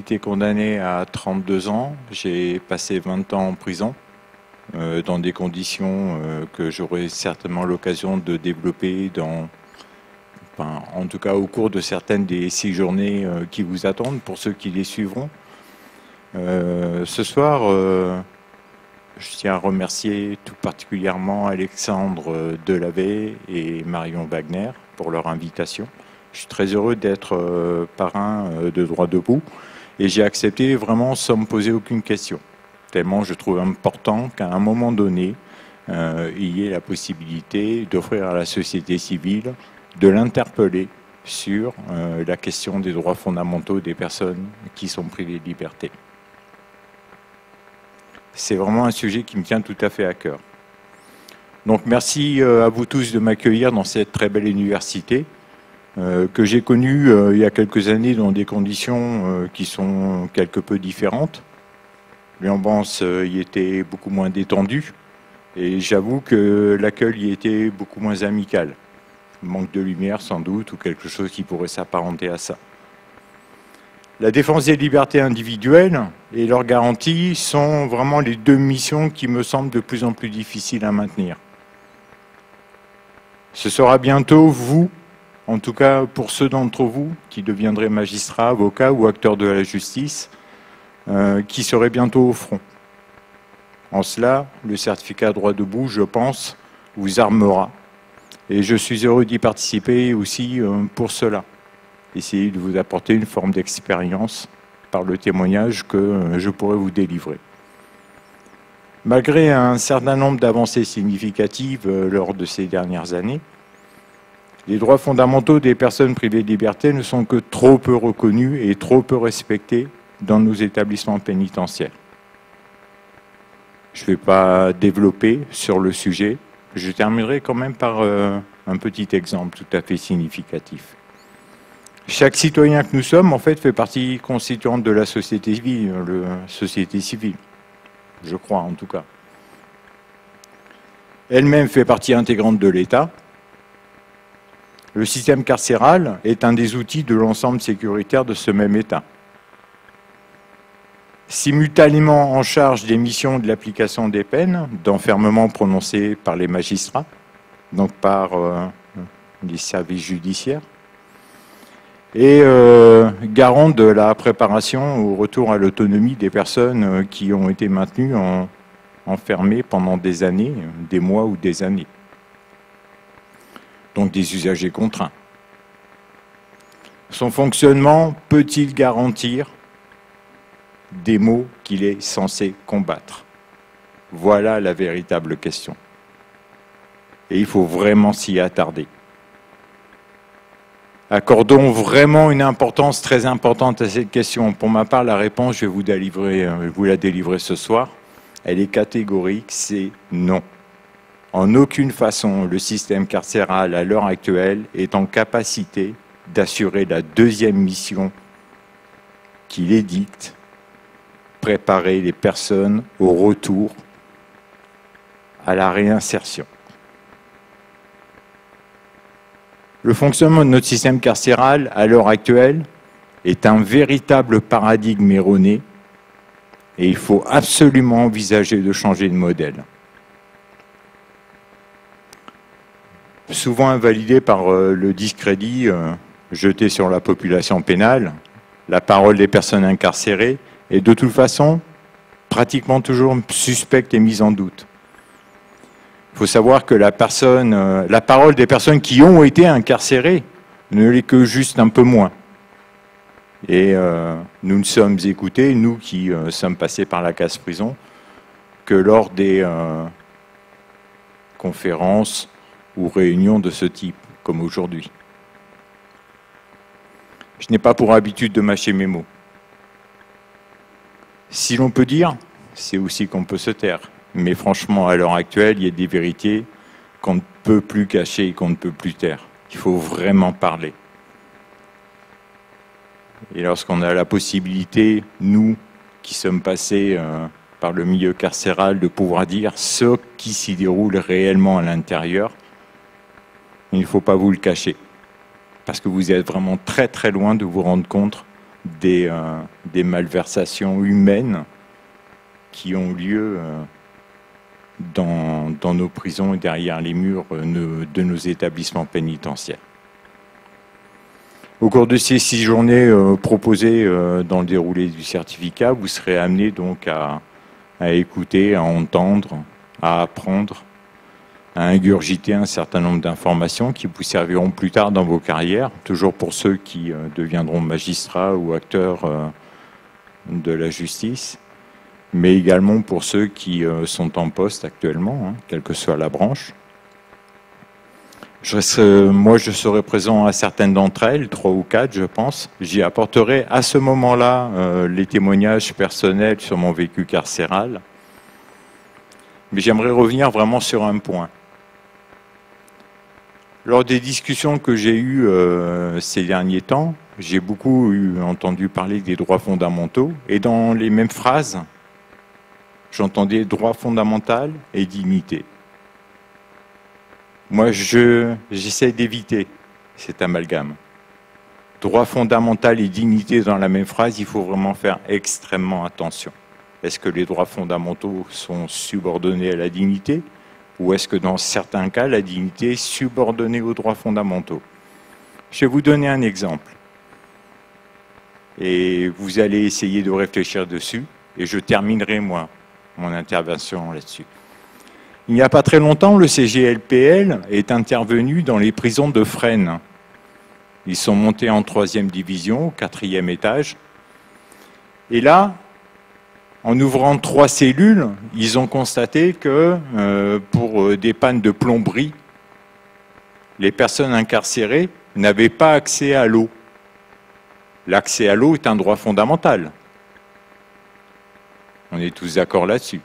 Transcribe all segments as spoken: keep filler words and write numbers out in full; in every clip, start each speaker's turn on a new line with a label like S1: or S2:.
S1: été condamné à trente-deux ans. J'ai passé vingt ans en prison, euh, dans des conditions euh, que j'aurai certainement l'occasion de développer dans, enfin, en tout cas au cours de certaines des six journées euh, qui vous attendent, pour ceux qui les suivront. Euh, ce soir, euh, je tiens à remercier tout particulièrement Alexandre Delavet et Marion Wagner pour leur invitation. Je suis très heureux d'être euh, parrain euh, de Droit Debout et j'ai accepté vraiment sans me poser aucune question. Tellement je trouve important qu'à un moment donné, euh, il y ait la possibilité d'offrir à la société civile de l'interpeller sur euh, la question des droits fondamentaux des personnes qui sont privées de liberté. C'est vraiment un sujet qui me tient tout à fait à cœur. Donc merci euh, à vous tous de m'accueillir dans cette très belle université. Euh, que j'ai connu euh, il y a quelques années dans des conditions euh, qui sont quelque peu différentes. L'ambiance euh, y était beaucoup moins détendue et j'avoue que l'accueil y était beaucoup moins amical. Manque de lumière sans doute ou quelque chose qui pourrait s'apparenter à ça. La défense des libertés individuelles et leur garantie sont vraiment les deux missions qui me semblent de plus en plus difficiles à maintenir. Ce sera bientôt vous, en tout cas pour ceux d'entre vous qui deviendraient magistrats, avocats ou acteurs de la justice, euh, qui seraient bientôt au front. En cela, le certificat droit debout, je pense, vous armera. Et je suis heureux d'y participer aussi euh, pour cela. Essayer de vous apporter une forme d'expérience par le témoignage que euh, je pourrais vous délivrer. Malgré un certain nombre d'avancées significatives euh, lors de ces dernières années, les droits fondamentaux des personnes privées de liberté ne sont que trop peu reconnus et trop peu respectés dans nos établissements pénitentiaires. Je ne vais pas développer sur le sujet. Je terminerai quand même par euh, un petit exemple tout à fait significatif. Chaque citoyen que nous sommes, en fait, fait partie constituante de la société civile, la société civile, je crois en tout cas. Elle-même fait partie intégrante de l'État. Le système carcéral est un des outils de l'ensemble sécuritaire de ce même État. Simultanément en charge des missions de l'application des peines, d'enfermement prononcées par les magistrats, donc par euh, les services judiciaires, et euh, garant de la préparation au retour à l'autonomie des personnes qui ont été maintenues en, enfermées pendant des années, des mois ou des années. Donc des usagers contraints. Son fonctionnement peut-il garantir des maux qu'il est censé combattre? Voilà la véritable question. Et il faut vraiment s'y attarder. Accordons vraiment une importance très importante à cette question. Pour ma part, la réponse, je vais vous, délivrer, je vais vous la délivrer ce soir. Elle est catégorique, c'est non. En aucune façon, le système carcéral, à l'heure actuelle, est en capacité d'assurer la deuxième mission qu'il édicte, préparer les personnes au retour à la réinsertion. Le fonctionnement de notre système carcéral, à l'heure actuelle, est un véritable paradigme erroné et il faut absolument envisager de changer de modèle. Souvent invalidé par euh, le discrédit euh, jeté sur la population pénale, la parole des personnes incarcérées est de toute façon pratiquement toujours suspecte et mise en doute. Il faut savoir que la, personne, euh, la parole des personnes qui ont été incarcérées ne l'est que juste un peu moins. Et euh, nous ne sommes écoutés, nous qui euh, sommes passés par la case prison, que lors des euh, conférences ou réunions de ce type, comme aujourd'hui. Je n'ai pas pour habitude de mâcher mes mots. Si l'on peut dire, c'est aussi qu'on peut se taire. Mais franchement, à l'heure actuelle, il y a des vérités qu'on ne peut plus cacher et qu'on ne peut plus taire. Il faut vraiment parler. Et lorsqu'on a la possibilité, nous, qui sommes passés euh, par le milieu carcéral, de pouvoir dire ce qui s'y déroule réellement à l'intérieur, il ne faut pas vous le cacher. Parce que vous êtes vraiment très très loin de vous rendre compte des, euh, des malversations humaines qui ont lieu euh, dans, dans nos prisons et derrière les murs euh, de nos établissements pénitentiaires. Au cours de ces six journées euh, proposées euh, dans le déroulé du certificat, vous serez amené donc à, à écouter, à entendre, à apprendre, à ingurgiter un certain nombre d'informations qui vous serviront plus tard dans vos carrières, toujours pour ceux qui euh, deviendront magistrats ou acteurs euh, de la justice, mais également pour ceux qui euh, sont en poste actuellement, hein, quelle que soit la branche. Je serai, moi, je serai présent à certaines d'entre elles, trois ou quatre, je pense. J'y apporterai à ce moment-là euh, les témoignages personnels sur mon vécu carcéral. Mais j'aimerais revenir vraiment sur un point. Lors des discussions que j'ai eues euh, ces derniers temps, j'ai beaucoup eu, entendu parler des droits fondamentaux, et dans les mêmes phrases, j'entendais droit fondamental et dignité. Moi, je, j'essaie d'éviter cet amalgame. Droit fondamental et dignité dans la même phrase, il faut vraiment faire extrêmement attention. Est-ce que les droits fondamentaux sont subordonnés à la dignité, ou est-ce que dans certains cas, la dignité est subordonnée aux droits fondamentaux? Je vais vous donner un exemple. Et vous allez essayer de réfléchir dessus, et je terminerai, moi, mon intervention là-dessus. Il n'y a pas très longtemps, le C G L P L est intervenu dans les prisons de Fresnes. Ils sont montés en troisième division, au quatrième étage. Et là, en ouvrant trois cellules, ils ont constaté que euh, pour des pannes de plomberie, les personnes incarcérées n'avaient pas accès à l'eau. L'accès à l'eau est un droit fondamental. On est tous d'accord là-dessus.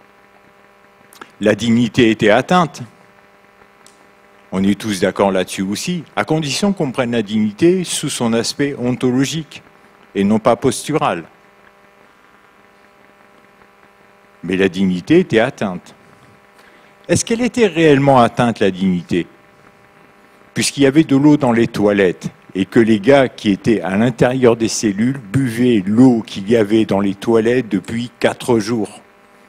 S1: La dignité était atteinte. On est tous d'accord là-dessus aussi, à condition qu'on prenne la dignité sous son aspect ontologique et non pas postural. Mais la dignité était atteinte. Est-ce qu'elle était réellement atteinte, la dignité? Puisqu'il y avait de l'eau dans les toilettes et que les gars qui étaient à l'intérieur des cellules buvaient l'eau qu'il y avait dans les toilettes depuis quatre jours.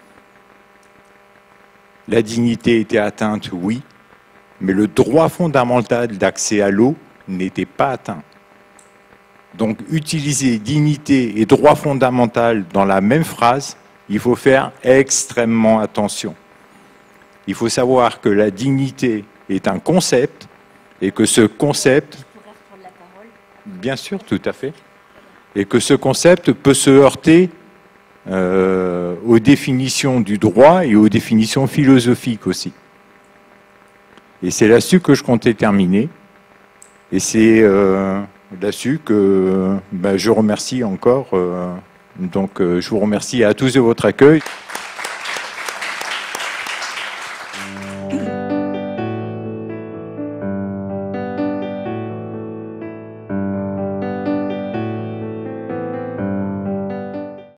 S1: La dignité était atteinte, oui, mais le droit fondamental d'accès à l'eau n'était pas atteint. Donc, utiliser dignité et droit fondamental dans la même phrase, il faut faire extrêmement attention. Il faut savoir que la dignité est un concept et que ce concept... Je pourrais reprendre la parole ? Bien sûr, tout à fait. Et que ce concept peut se heurter Euh, aux définitions du droit et aux définitions philosophiques aussi. Et c'est là-dessus que je comptais terminer. Et c'est euh, là-dessus que ben, je remercie encore. Euh, donc, euh, je vous remercie à tous de votre accueil.